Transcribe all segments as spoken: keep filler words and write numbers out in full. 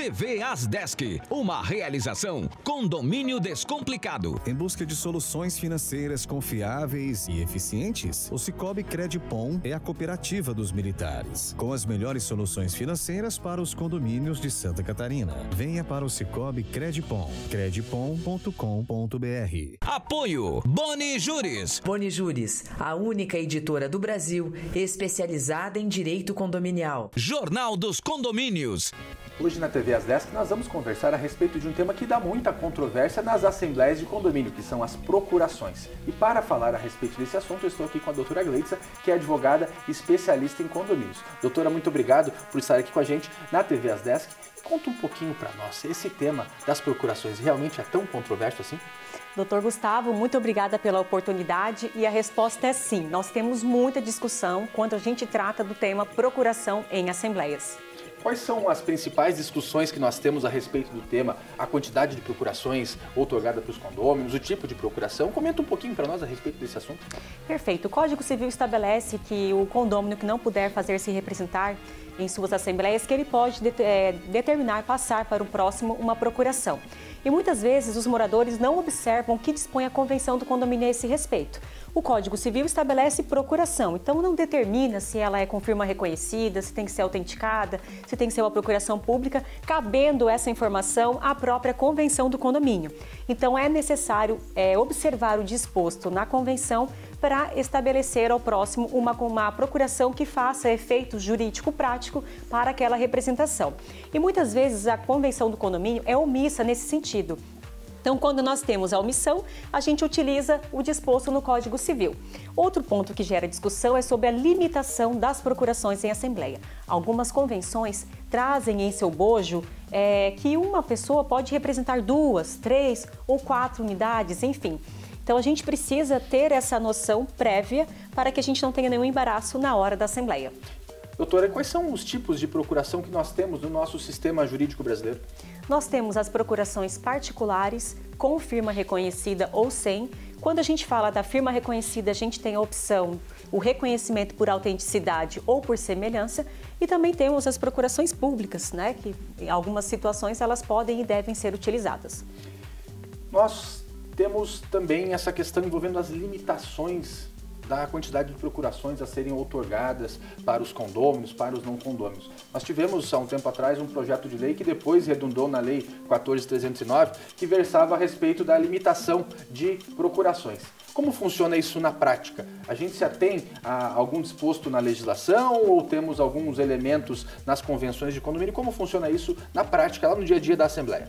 T V Asdesk, uma realização Condomínio Descomplicado. Em busca de soluções financeiras confiáveis e eficientes, o Cicobi Credipom é a cooperativa dos militares, com as melhores soluções financeiras para os condomínios de Santa Catarina. Venha para o Cicobi Credipom, credipom ponto com ponto br. Apoio Boni Juris. Boni Juris, a única editora do Brasil especializada em direito condominial. Jornal dos Condomínios. Hoje na T V Asdesk nós vamos conversar a respeito de um tema que dá muita controvérsia nas assembleias de condomínio, que são as procurações. E para falar a respeito desse assunto, eu estou aqui com a doutora Gleitza, que é advogada e especialista em condomínios. Doutora, muito obrigado por estar aqui com a gente na T V Asdesk. Conta um pouquinho para nós, esse tema das procurações realmente é tão controverso assim? Doutor Gustavo, muito obrigada pela oportunidade e a resposta é sim. Nós temos muita discussão quando a gente trata do tema procuração em assembleias. Quais são as principais discussões que nós temos a respeito do tema? A quantidade de procurações outorgada para os condôminos, o tipo de procuração? Comenta um pouquinho para nós a respeito desse assunto. Perfeito. O Código Civil estabelece que o condômino que não puder fazer-se representar em suas assembleias, que ele pode de, é, determinar passar para o próximo uma procuração. E muitas vezes os moradores não observam o que dispõe a convenção do condomínio a esse respeito. O Código Civil estabelece procuração, então não determina se ela é com firma reconhecida, se tem que ser autenticada, se tem que ser uma procuração pública, cabendo essa informação à própria convenção do condomínio. Então é necessário é, observar o disposto na convenção para estabelecer ao próximo uma, uma procuração que faça efeito jurídico-prático para aquela representação. E muitas vezes a convenção do condomínio é omissa nesse sentido. Então, quando nós temos a omissão, a gente utiliza o disposto no Código Civil. Outro ponto que gera discussão é sobre a limitação das procurações em assembleia. Algumas convenções trazem em seu bojo é, que uma pessoa pode representar duas, três ou quatro unidades, enfim. Então, a gente precisa ter essa noção prévia para que a gente não tenha nenhum embaraço na hora da assembleia. Doutora, quais são os tipos de procuração que nós temos no nosso sistema jurídico brasileiro? Nós temos as procurações particulares, com firma reconhecida ou sem. Quando a gente fala da firma reconhecida, a gente tem a opção, o reconhecimento por autenticidade ou por semelhança. E também temos as procurações públicas, né, que em algumas situações elas podem e devem ser utilizadas. Nós temos também essa questão envolvendo as limitações da quantidade de procurações a serem outorgadas para os condôminos, para os não condôminos. Nós tivemos, há um tempo atrás, um projeto de lei que depois redundou na Lei quatorze mil trezentos e nove, que versava a respeito da limitação de procurações. Como funciona isso na prática? A gente se atém a algum disposto na legislação ou temos alguns elementos nas convenções de condomínio? Como funciona isso na prática, lá no dia a dia da Assembleia?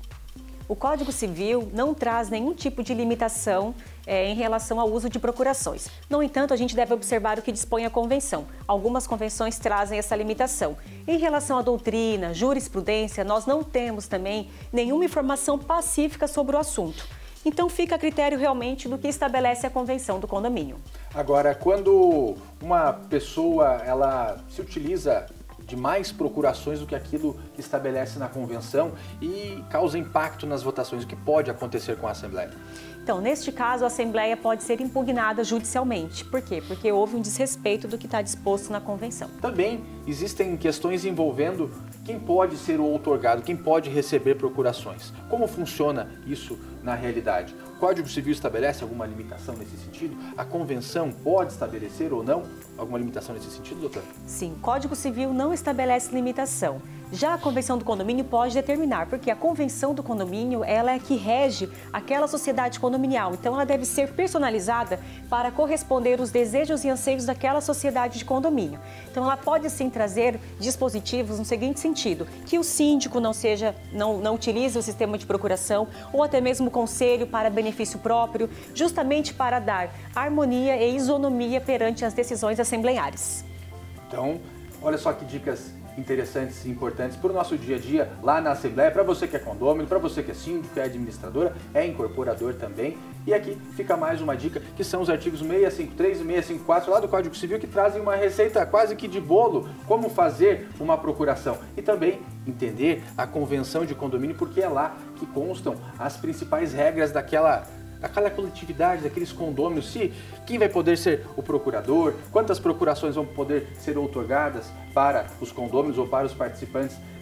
O Código Civil não traz nenhum tipo de limitação é, em relação ao uso de procurações. No entanto, a gente deve observar o que dispõe a convenção. Algumas convenções trazem essa limitação. Em relação à doutrina, jurisprudência, nós não temos também nenhuma informação pacífica sobre o assunto. Então, fica a critério realmente do que estabelece a convenção do condomínio. Agora, quando uma pessoa ela se utiliza de mais procurações do que aquilo que estabelece na convenção e causa impacto nas votações, o que pode acontecer com a Assembleia? Então, neste caso, a Assembleia pode ser impugnada judicialmente. Por quê? Porque houve um desrespeito do que está disposto na convenção. Também existem questões envolvendo quem pode ser o outorgado, quem pode receber procurações. Como funciona isso na realidade? O Código Civil estabelece alguma limitação nesse sentido? A convenção pode estabelecer ou não alguma limitação nesse sentido, doutor? Sim, o Código Civil não estabelece limitação. Já a Convenção do Condomínio pode determinar, porque a Convenção do Condomínio ela é que rege aquela sociedade condominial. Então, ela deve ser personalizada para corresponder os desejos e anseios daquela sociedade de condomínio. Então, ela pode sim trazer dispositivos no seguinte sentido, que o síndico não seja, não, não utilize o sistema de procuração ou até mesmo o conselho para benefício próprio, justamente para dar harmonia e isonomia perante as decisões assembleares. Então, olha só que dicas interessantes e importantes para o nosso dia a dia lá na Assembleia, para você que é condômino, para você que é síndico, é administradora, é incorporador também. E aqui fica mais uma dica, que são os artigos seiscentos e cinquenta e três e seiscentos e cinquenta e quatro lá do Código Civil, que trazem uma receita quase que de bolo, como fazer uma procuração. E também entender a convenção de condomínio, porque é lá que constam as principais regras daquela aquela coletividade, daqueles condôminos, se quem vai poder ser o procurador, quantas procurações vão poder ser outorgadas para os condôminos ou para os participantes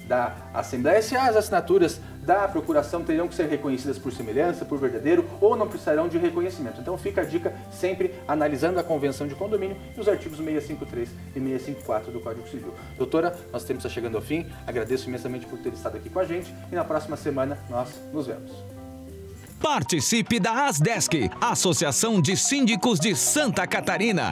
da Assembleia, se as assinaturas da procuração terão que ser reconhecidas por semelhança, por verdadeiro, ou não precisarão de reconhecimento. Então fica a dica sempre analisando a convenção de condomínio e os artigos seiscentos e cinquenta e três e seiscentos e cinquenta e quatro do Código Civil. Doutora, nosso tempo está chegando ao fim, agradeço imensamente por ter estado aqui com a gente e na próxima semana nós nos vemos. Participe da Asdesk, Associação de Síndicos de Santa Catarina.